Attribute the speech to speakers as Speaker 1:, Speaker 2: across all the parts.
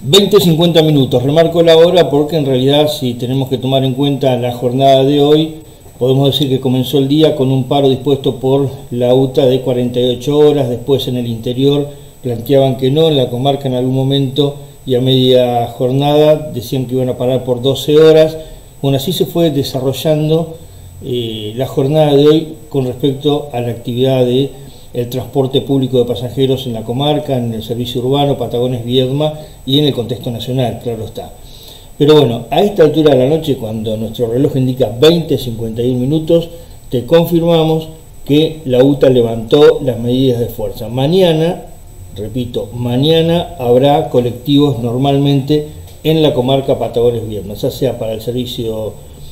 Speaker 1: 20:50 minutos, remarco la hora porque en realidad si tenemos que tomar en cuenta la jornada de hoy, podemos decir que comenzó el día con un paro dispuesto por la UTA de 48 horas, después en el interior planteaban que no, en la comarca en algún momento y a media jornada decían que iban a parar por 12 horas, bueno, así se fue desarrollando la jornada de hoy con respecto a la actividad de el transporte público de pasajeros en la comarca, en el servicio urbano, Patagones-Viedma y en el contexto nacional, claro está. Pero bueno, a esta altura de la noche, cuando nuestro reloj indica 20:51 minutos, te confirmamos que la UTA levantó las medidas de fuerza. Mañana, repito, mañana habrá colectivos normalmente en la comarca Patagones-Viedma, ya sea para el servicio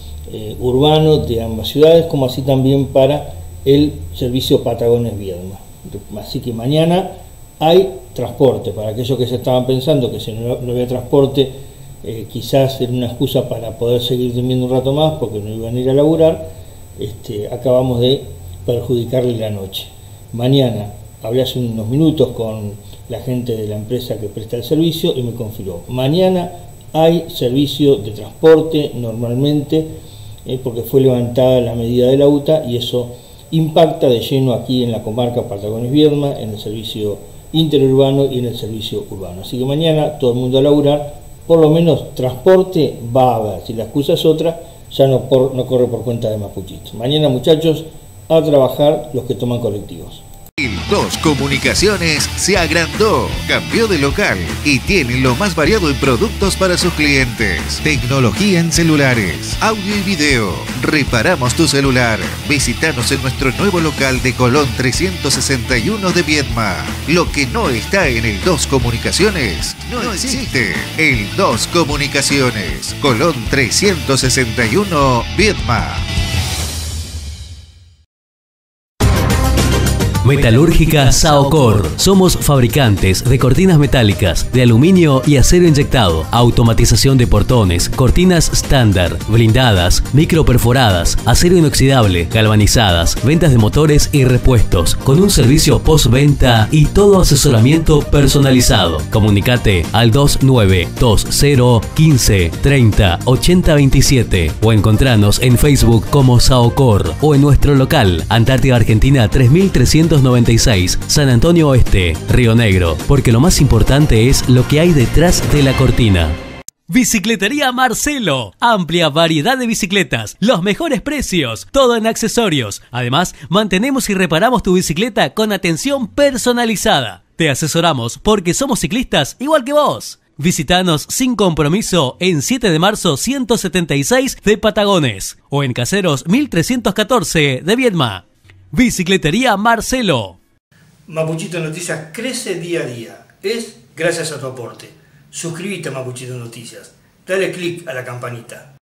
Speaker 1: urbano de ambas ciudades, como así también para el servicio Patagones-Viedma. Así que mañana hay transporte. Para aquellos que se estaban pensando que si no había transporte, quizás era una excusa para poder seguir durmiendo un rato más porque no iban a ir a laburar, acabamos de perjudicarle la noche. Mañana hablé hace unos minutos con la gente de la empresa que presta el servicio y me confirmó. Mañana hay servicio de transporte normalmente porque fue levantada la medida de la UTA y eso impacta de lleno aquí en la comarca Patagones-Viedma, en el servicio interurbano y en el servicio urbano. Así que mañana todo el mundo a laburar, por lo menos transporte va a haber. Si la excusa es otra, ya no corre por cuenta de Mapuchito. Mañana, muchachos, a trabajar los que toman colectivos.
Speaker 2: El 2 Comunicaciones se agrandó, cambió de local y tiene lo más variado en productos para sus clientes. Tecnología en celulares, audio y video. Reparamos tu celular. Visítanos en nuestro nuevo local de Colón 361 de Viedma. Lo que no está en el 2 Comunicaciones no existe. El 2 Comunicaciones, Colón 361 Viedma.
Speaker 3: Metalúrgica Saocor. Somos fabricantes de cortinas metálicas, de aluminio y acero inyectado, automatización de portones, cortinas estándar, blindadas, microperforadas, acero inoxidable, galvanizadas, ventas de motores y repuestos, con un servicio postventa y todo asesoramiento personalizado. Comunicate al 2920 15 30 80 27 o encontranos en Facebook como Saocor o en nuestro local, Antártida Argentina 3396, San Antonio Oeste, Río Negro, porque lo más importante es lo que hay detrás de la cortina.
Speaker 4: Bicicletería Marcelo. Amplia variedad de bicicletas, los mejores precios, todo en accesorios. Además, mantenemos y reparamos tu bicicleta con atención personalizada. Te asesoramos porque somos ciclistas igual que vos. Visítanos sin compromiso en 7 de marzo 176 de Patagones o en Caseros 1314 de Viedma. Bicicletería Marcelo.
Speaker 5: Mapuchito Noticias crece día a día. Es gracias a tu aporte. Suscríbete a Mapuchito Noticias. Dale click a la campanita.